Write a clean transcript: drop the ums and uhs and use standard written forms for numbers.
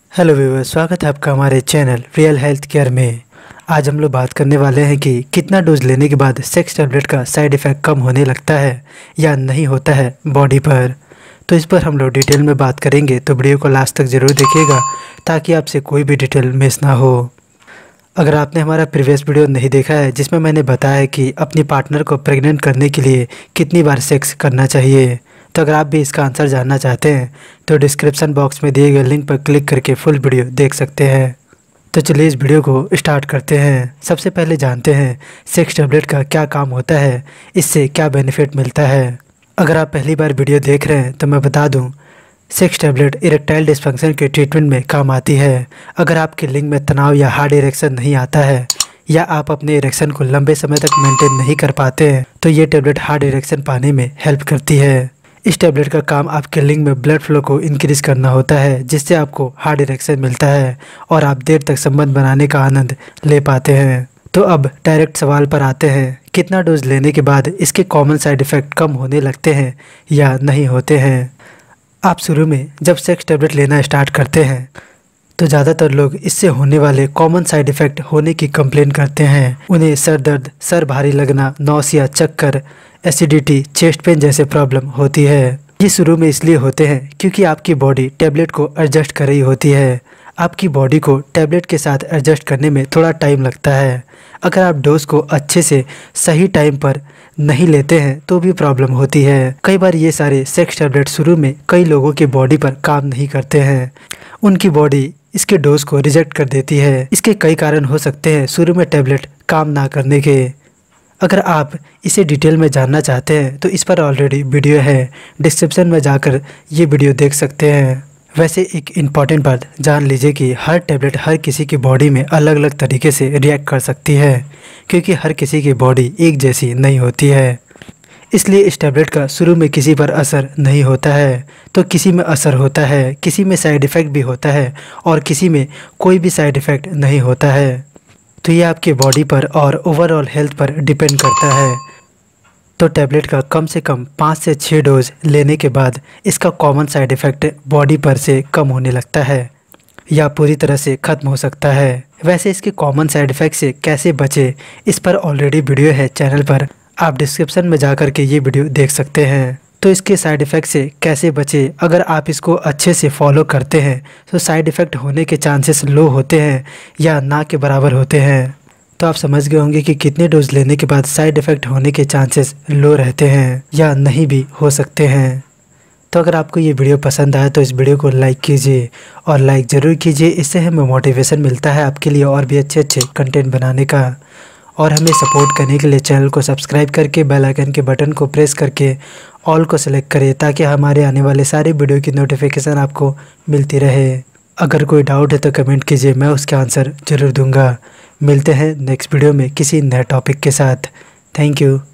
Hello viewers, स्वागत है आपका हमारे चैनल रियल हेल्थ केयर में। आज हम लोग बात करने वाले हैं कि कितना डोज लेने के बाद सेक्स टैबलेट का साइड इफ़ेक्ट कम होने लगता है या नहीं होता है बॉडी पर। तो इस पर हम लोग डिटेल में बात करेंगे, तो वीडियो को लास्ट तक ज़रूर देखिएगा ताकि आपसे कोई भी डिटेल मिस ना हो। अगर आपने हमारा प्रीवियस वीडियो नहीं देखा है जिसमें मैंने बताया कि अपनी पार्टनर को प्रेग्नेंट करने के लिए कितनी बार सेक्स करना चाहिए, तो अगर आप भी इसका आंसर जानना चाहते हैं तो डिस्क्रिप्शन बॉक्स में दिए गए लिंक पर क्लिक करके फुल वीडियो देख सकते हैं। तो चलिए इस वीडियो को स्टार्ट करते हैं। सबसे पहले जानते हैं सेक्स टैबलेट का क्या काम होता है, इससे क्या बेनिफिट मिलता है। अगर आप पहली बार वीडियो देख रहे हैं तो मैं बता दूं, सेक्स टैबलेट इरेक्टाइल डिस्फंक्शन के ट्रीटमेंट में काम आती है। अगर आपके लिंग में तनाव या हार्ड इरेक्शन नहीं आता है या आप अपने इरेक्शन को लंबे समय तक मेंटेन नहीं कर पाते हैं तो ये टैबलेट हार्ड इरेक्शन पाने में हेल्प करती है। इस टैबलेट का काम आपके लिंग में ब्लड फ्लो को इंक्रीज करना होता है, जिससे आपको हार्ड इरेक्शन मिलता है और आप देर तक संबंध बनाने का आनंद ले पाते हैं। तो अब डायरेक्ट सवाल पर आते हैं, कितना डोज लेने के बाद इसके कॉमन साइड इफ़ेक्ट कम होने लगते हैं या नहीं होते हैं। आप शुरू में जब सेक्स टैबलेट लेना स्टार्ट करते हैं तो ज़्यादातर लोग इससे होने वाले कॉमन साइड इफ़ेक्ट होने की कंप्लेन करते हैं। उन्हें सर दर्द, सर भारी लगना, नौसिया, चक्कर, एसिडिटी, चेस्ट पेन जैसे प्रॉब्लम होती है। ये शुरू में इसलिए होते हैं क्योंकि आपकी बॉडी टैबलेट को एडजस्ट कर रही होती है। आपकी बॉडी को टैबलेट के साथ एडजस्ट करने में थोड़ा टाइम लगता है। अगर आप डोज को अच्छे से सही टाइम पर नहीं लेते हैं तो भी प्रॉब्लम होती है। कई बार ये सारे सेक्स टैबलेट शुरू में कई लोगों की बॉडी पर काम नहीं करते हैं, उनकी बॉडी इसके डोज को रिजेक्ट कर देती है। इसके कई कारण हो सकते हैं शुरू में टैबलेट काम ना करने के। अगर आप इसे डिटेल में जानना चाहते हैं तो इस पर ऑलरेडी वीडियो है, डिस्क्रिप्शन में जाकर ये वीडियो देख सकते हैं। वैसे एक इम्पॉर्टेंट बात जान लीजिए कि हर टैबलेट हर किसी की बॉडी में अलग अलग तरीके से रिएक्ट कर सकती है, क्योंकि हर किसी की बॉडी एक जैसी नहीं होती है। इसलिए इस टैबलेट का शुरू में किसी पर असर नहीं होता है, तो किसी में असर होता है, किसी में साइड इफ़ेक्ट भी होता है और किसी में कोई भी साइड इफ़ेक्ट नहीं होता है। तो ये आपकी बॉडी पर और ओवरऑल हेल्थ पर डिपेंड करता है। तो टैबलेट का कम से कम 5 से 6 डोज लेने के बाद इसका कॉमन साइड इफ़ेक्ट बॉडी पर से कम होने लगता है या पूरी तरह से ख़त्म हो सकता है। वैसे इसके कॉमन साइड इफ़ेक्ट से कैसे बचे, इस पर ऑलरेडी वीडियो है चैनल पर, आप डिस्क्रिप्शन में जा कर के ये वीडियो देख सकते हैं। तो इसके साइड इफ़ेक्ट से कैसे बचे, अगर आप इसको अच्छे से फॉलो करते हैं तो साइड इफ़ेक्ट होने के चांसेस लो होते हैं या ना के बराबर होते हैं। तो आप समझ गए होंगे कि कितने डोज लेने के बाद साइड इफ़ेक्ट होने के चांसेस लो रहते हैं या नहीं भी हो सकते हैं। तो अगर आपको ये वीडियो पसंद आया तो इस वीडियो को लाइक कीजिए और लाइक ज़रूर कीजिए, इससे हमें मोटिवेशन मिलता है आपके लिए और भी अच्छे अच्छे कंटेंट बनाने का। और हमें सपोर्ट करने के लिए चैनल को सब्सक्राइब करके बेल आइकन के बटन को प्रेस करके ऑल को सेलेक्ट करें, ताकि हमारे आने वाले सारे वीडियो की नोटिफिकेशन आपको मिलती रहे। अगर कोई डाउट है तो कमेंट कीजिए, मैं उसका आंसर ज़रूर दूंगा। मिलते हैं नेक्स्ट वीडियो में किसी नए टॉपिक के साथ। Thank you.